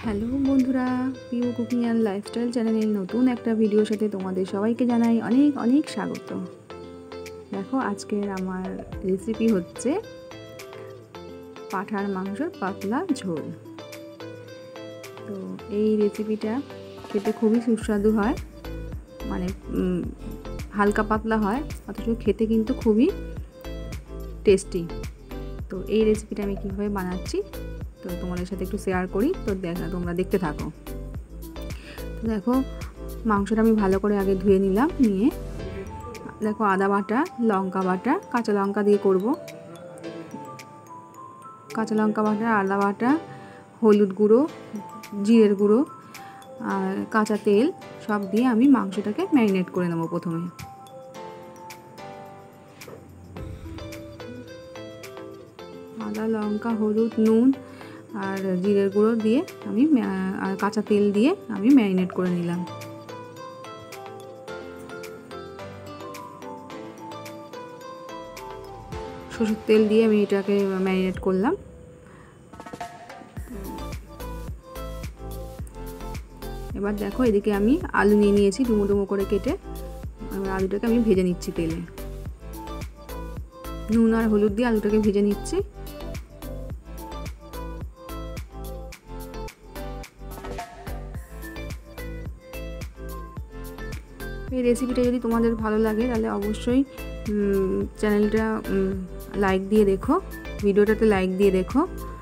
Hello বন্ধুরা, Piu cooking and lifestyle চ্যানেলের নতুন একটা ভিডিওর সাথে তোমাদের সবাইকে জানাই অনেক অনেক স্বাগত। দেখো, আজকের আমার রেসিপি হচ্ছে পাঁঠার মাংসের পাতলা ঝোল। তো এই রেসিপিটা খেতে খুবই সুস্বাদু হয়, মানে হালকা পাতলা হয়, অথচ খেতে কিন্তু খুবই টেস্টি। তো এই রেসিপিটা আমি কীভাবে বানাচ্ছি তো তোমাদের সাথে একটু শেয়ার করি। তো তোমরা দেখতে থাকো। তো দেখো, মাংসটা আমি ভালো করে আগে ধুয়ে নিলাম। নিয়ে দেখো, আদা বাটা, লঙ্কা বাটা, কাঁচা লঙ্কা দিয়ে করব। কাঁচা লঙ্কা বাটা, আদা বাটা, হলুদ গুঁড়ো, জিরের গুঁড়ো আর কাঁচা তেল সব দিয়ে আমি মাংসটাকে ম্যারিনেট করে নেব। প্রথমে আদা, লঙ্কা, হলুদ, নুন আর জিরের গুঁড়ো দিয়ে আমি আর কাঁচা তেল দিয়ে আমি ম্যারিনেট করে নিলাম। সরষের তেল দিয়ে আমি এটাকে ম্যারিনেট করলাম। এবার দেখো, এদিকে আমি আলু নিয়ে নিয়েছি ডুমো ডুমো করে কেটে। এবার আলুটাকে আমি ভেজে নিচ্ছি তেলে। নুন আর হলুদ দিয়ে আলুটাকে ভেজে নিচ্ছি। এই রেসিপিটা যদি তোমাদের ভালো লাগে তাহলে অবশ্যই চ্যানেলটা লাইক দিয়ে দেখো, ভিডিওটাতে লাইক দিয়ে দেখো।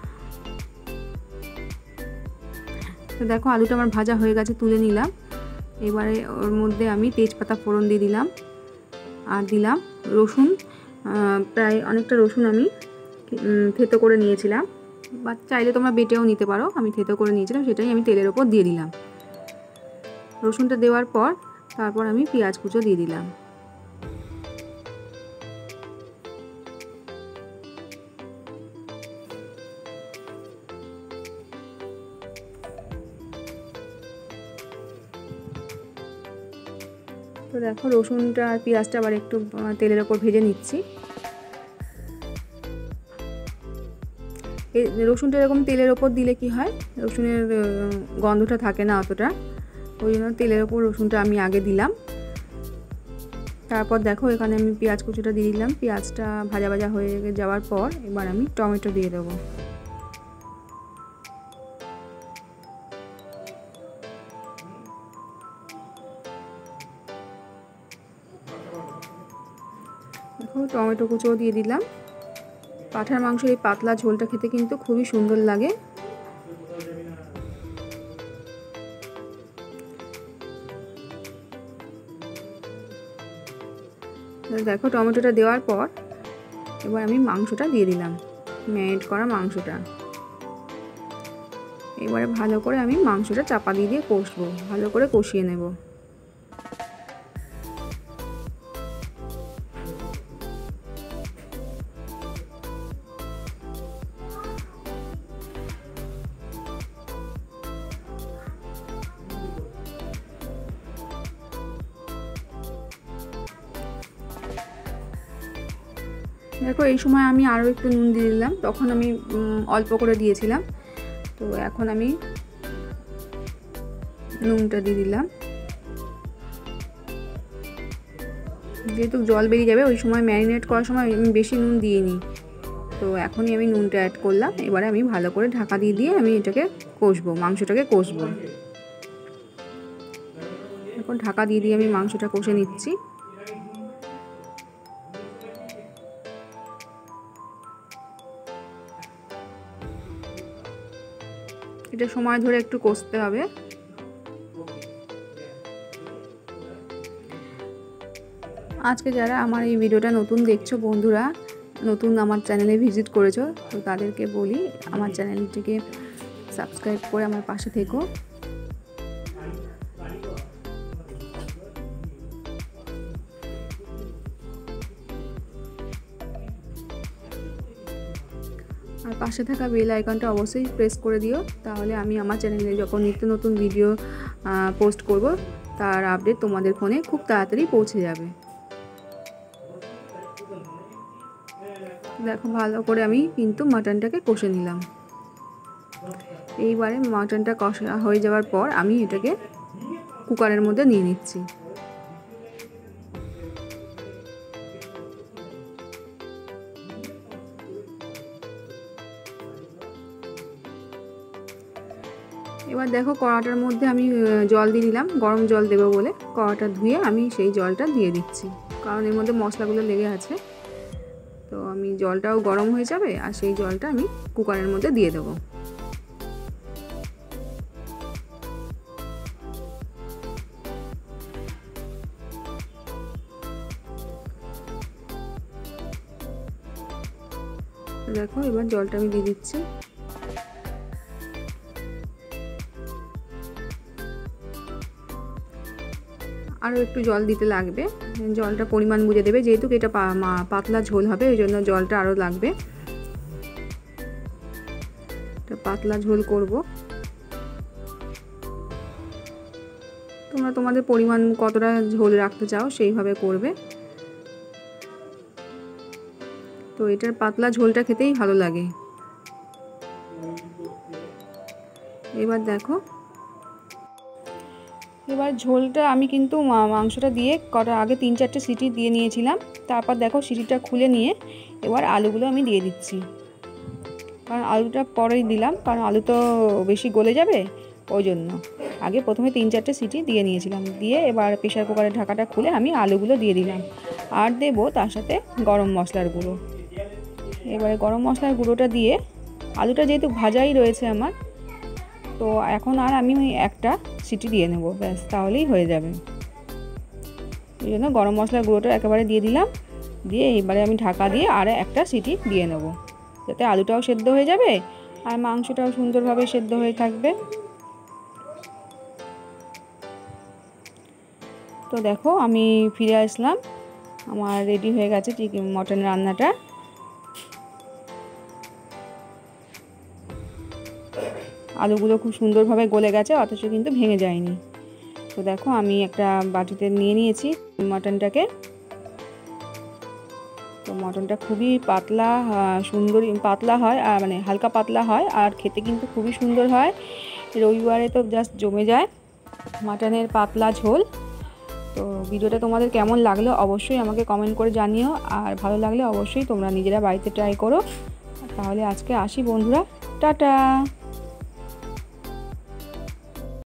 তো দেখো, আলুটা আমার ভাজা হয়ে গেছে, তুলে নিলাম। এবারে ওর মধ্যে আমি তেজপাতা ফোড়ন দিয়ে দিলাম আর দিলাম রসুন। প্রায় অনেকটা রসুন আমি থেতো করে নিয়েছিলাম, বা চাইলে তোমরা বেটেও নিতে পারো। আমি থেতো করে নিয়েছিলাম, সেটাই আমি তেলের ওপর দিয়ে দিলাম। রসুনটা দেওয়ার পর তারপর আমি পেঁয়াজ কুচো দিয়ে দিলাম। তো দেখো, রসুনটা আর পেঁয়াজটা আবার একটু তেলের ওপর ভেজে নিচ্ছি। এই রসুনটা এরকম তেলের ওপর দিলে কি হয়, রসুনের গন্ধটা থাকে না অতটা, ওই জন্য তেলের ওপর রসুনটা আমি আগে দিলাম। তারপর দেখো, এখানে আমি পেঁয়াজ কুচোটা দিয়ে দিলাম। পেঁয়াজটা ভাজা ভাজা হয়ে যাওয়ার পর এবার আমি টমেটো দিয়ে দেবো। দেখো, টমেটো কুচোও দিয়ে দিলাম। পাঁঠার মাংসের এই পাতলা ঝোলটা খেতে কিন্তু খুবই সুন্দর লাগে। দেখো, টমেটোটা দেওয়ার পর এবার আমি মাংসটা দিয়ে দিলাম, ম্যারিনেট করা মাংসটা। এবারে ভালো করে আমি মাংসটা চাপা দিয়ে দিয়ে কষবো, ভালো করে কষিয়ে নেব। দেখো, এই সময় আমি আরও একটু নুন দিয়ে দিলাম, তখন আমি অল্প করে দিয়েছিলাম। তো এখন আমি নুনটা দিয়ে দিলাম। যেহেতু জল বেরিয়ে যাবে, ওই সময় ম্যারিনেট করার সময় আমি বেশি নুন দিইনি, তো এখনই আমি নুনটা অ্যাড করলাম। এবারে আমি ভালো করে ঢাকা দিয়ে দিয়ে আমি এটাকে কষবো, মাংসটাকে কষবো। এখন ঢাকা দিয়ে দিয়ে আমি মাংসটা কষে নিচ্ছি। এটা সময় ধরে একটু কষতে হবে। আজকে যারা আমার এই ভিডিওটা নতুন দেখছো বন্ধুরা, নতুন আমার চ্যানেলে ভিজিট করেছো, তো তাদেরকে বলি আমার চ্যানেলটিকে সাবস্ক্রাইব করে আমার পাশে থেকো। আর পাশে থাকা বেল আইকনটা অবশ্যই প্রেস করে দিও, তাহলে আমি আমার চ্যানেলে যখন নিত্য নতুন ভিডিও পোস্ট করব তার আপডেট তোমাদের ফোনে খুব তাড়াতাড়ি পৌঁছে যাবে। দেখো, ভালো করে আমি কিন্তু মাটনটাকে কষে নিলাম। এইবারে মাটনটা কষা হয়ে যাওয়ার পর আমি এটাকে কুকারের মধ্যে নিয়ে নিচ্ছি। এবার দেখো কড়াটার মধ্যে আমি জল দিয়ে দিলাম, গরম জল দেবো বলে। কড়াটা ধুয়ে আমি সেই জলটা দিয়ে দিচ্ছি, কারণ এর মধ্যে মশলাগুলো লেগে আছে। তো আমি জলটাও গরম হয়ে যাবে আর সেই জলটা আমি কুকারের মধ্যে দিয়ে দেবো। দেখো এবার জলটা আমি দিয়ে দিচ্ছি। আরও একটু জল দিতে লাগবে, জলটা পরিমাণ বুঝে দেবে, যেহেতু এটা পাতলা ঝোল হবে ওই জন্য জলটা আরও লাগবে। এটা পাতলা ঝোল করব, তোমরা তোমাদের পরিমাণ কতটা ঝোল রাখতে চাও সেইভাবে করবে। তো এটার পাতলা ঝোলটা খেতেই ভালো লাগে। এবার দেখো, এবার ঝোলটা আমি কিন্তু মাংসটা দিয়ে কটা আগে 3-4টে সিটি দিয়ে নিয়েছিলাম। তারপর দেখো সিটিটা খুলে নিয়ে এবার আলুগুলো আমি দিয়ে দিচ্ছি, কারণ আলুটা পরেই দিলাম, কারণ আলু তো বেশি গলে যাবে ওই জন্য। আগে প্রথমে 3-4টে সিটি দিয়ে নিয়েছিলাম, দিয়ে এবার প্রেশার কুকারের ঢাকাটা খুলে আমি আলুগুলো দিয়ে দিলাম। আর দেবো তার সাথে গরম মশলার গুঁড়ো। এবারে গরম মশলার গুঁড়োটা দিয়ে, আলুটা যেহেতু ভাজাই রয়েছে আমার, তো এখন আর আমি একটা সিটি দিয়ে নেব, ব্যাস তাহলেই হয়ে যাবে। এই জন্য গরম মশলার গুঁড়োটা একেবারে দিয়ে দিলাম, দিয়ে এবারে আমি ঢাকা দিয়ে আর একটা সিটি দিয়ে নেব, যাতে আলুটাও সেদ্ধ হয়ে যাবে আর মাংসটাও সুন্দরভাবে সেদ্ধ হয়ে থাকবে। তো দেখো আমি ফিরে আসলাম, আমার রেডি হয়ে গেছে চিকেন মটন রান্নাটা। আলুগুলো খুব সুন্দরভাবে গলে গেছে, অথচ কিন্তু ভেঙে যায়নি। তো দেখো আমি একটা বাটিতে নিয়ে নিয়েছি মটনটাকে। তো মটনটা খুবই পাতলা, সুন্দর পাতলা হয়, আর মানে হালকা পাতলা হয়, আর খেতে কিন্তু খুবই সুন্দর হয়। রবিবারে তো জাস্ট জমে যায় মাটনের পাতলা ঝোল। তো ভিডিওটা তোমাদের কেমন লাগলো অবশ্যই আমাকে কমেন্ট করে জানিও, আর ভালো লাগলে অবশ্যই তোমরা নিজেরা বাড়িতে ট্রাই করো। তাহলে আজকে আসি বন্ধুরা, টাটা।